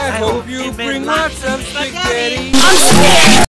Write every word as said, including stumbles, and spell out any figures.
I hope you bring lots of spaghetti. I'm scared!